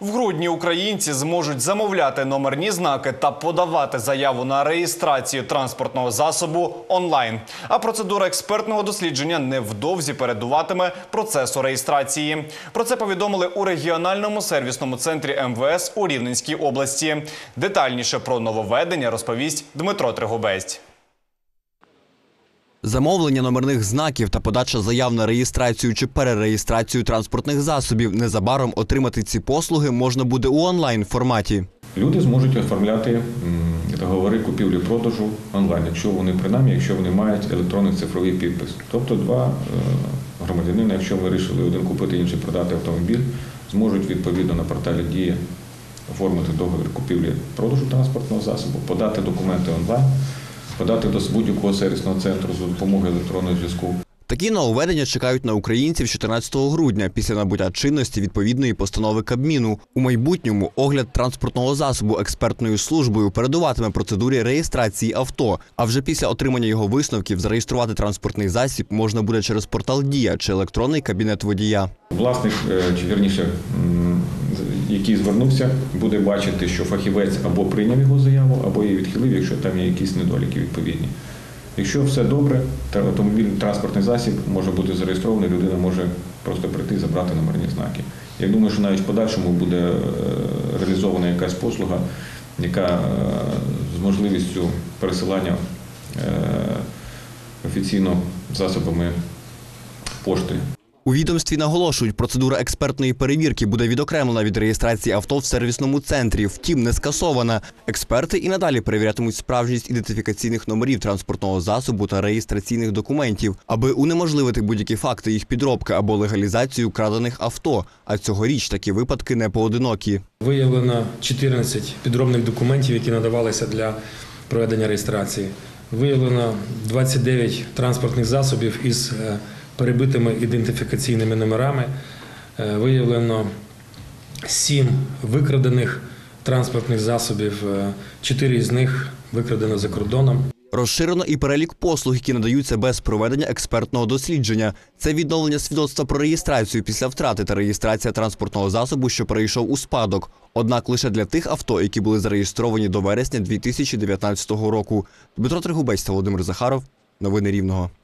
В грудні українці зможуть замовляти номерні знаки та подавати заяву на реєстрацію транспортного засобу онлайн. А процедура експертного дослідження невдовзі передуватиме процесу реєстрації. Про це повідомили у регіональному сервісному центрі МВС у Рівненській області. Детальніше про нововведення розповість Дмитро Тригубець. Замовлення номерних знаків та подача заяв на реєстрацію чи перереєстрацію транспортних засобів. Незабаром отримати ці послуги можна буде у онлайн-форматі. Люди зможуть оформляти договори купівлі-продажу онлайн, якщо вони мають електронний цифровий підпис. Тобто два громадянина, якщо вирішили один купити, інший продати автомобіль, зможуть відповідно на порталі «Дія» оформити договір купівлі-продажу транспортного засобу, подати документи онлайн, подати до будь-якого сервісного центру за допомогою електронного зв'язку. Такі нововведення чекають на українців 14 грудня після набуття чинності відповідної постанови Кабміну. У майбутньому огляд транспортного засобу експертною службою передуватиме процедурі реєстрації авто. А вже після отримання його висновків зареєструвати транспортний засіб можна буде через портал «Дія» чи електронний кабінет водія. Власник, чи вірніше, який звернувся, буде бачити, що фахівець або прийняв його заяву, або її відхилив, якщо там є якісь недоліки відповідні. Якщо все добре, то автомобільний транспортний засіб може бути зареєстрований, людина може просто прийти і забрати номерні знаки. Я думаю, що навіть в подальшому буде реалізована якась послуга, яка з можливістю пересилання офіційно засобами пошти. У відомстві наголошують, процедура експертної перевірки буде відокремлена від реєстрації авто в сервісному центрі, втім не скасована. Експерти і надалі перевірятимуть справжність ідентифікаційних номерів транспортного засобу та реєстраційних документів, аби унеможливити будь-які факти їх підробки або легалізацію крадених авто. А цьогоріч такі випадки не поодинокі. Виявлено 14 підробних документів, які надавалися для проведення реєстрації. Виявлено 29 транспортних засобів із перебитими ідентифікаційними номерами. Виявлено 7 викрадених транспортних засобів, 4 з них викрадено за кордоном. Розширено і перелік послуг, які надаються без проведення експертного дослідження. Це відновлення свідоцтва про реєстрацію після втрати та реєстрація транспортного засобу, що перейшов у спадок. Однак лише для тих авто, які були зареєстровані до вересня 2019 року. Дмитро Тригубець та Володимир Захаров. Новини Рівного.